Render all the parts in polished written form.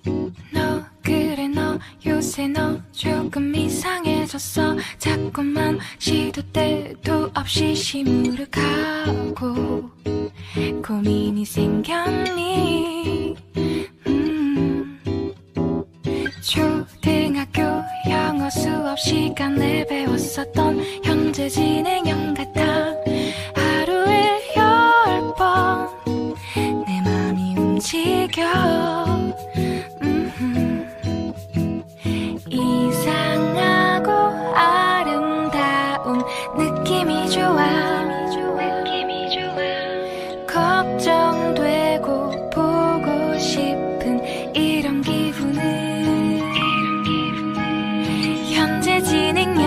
너 그래 너 요새 너 조금 이상해졌어. 자꾸만 시도 때도 없이 시무룩하고 고민이 생겼니? 초등학교 영어 수업 시간에 배웠었던 현재 진행형 같아. 하루에 10번 내 맘이 움직여. 이상하고 아름다운 느낌이 좋아. 걱정되고 보고 싶은 이런 기분은 현재 진행형.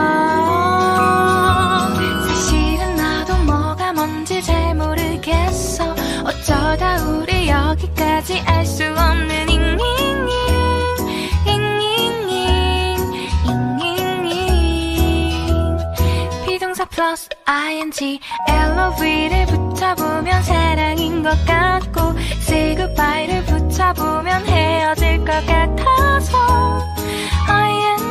사실은 나도 뭐가 뭔지 잘 모르겠어. 어쩌다 우리 여기까지 알 수 없는 비동사 플러스 ing LOV를 붙여보면 사랑인 것 같고 say goodbye를 붙여보면 헤어질 것 같아서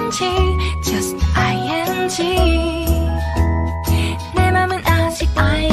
ing just ing 내 맘은 아직 ing